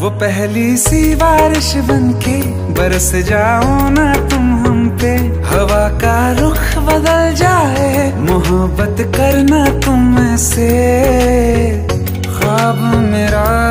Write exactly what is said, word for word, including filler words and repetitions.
वो पहली सी बारिश बनके बरस जाओ ना तुम हम पे, हवा का रुख बदल जाए, मोहब्बत करना तुम से, ख्वाब मेरा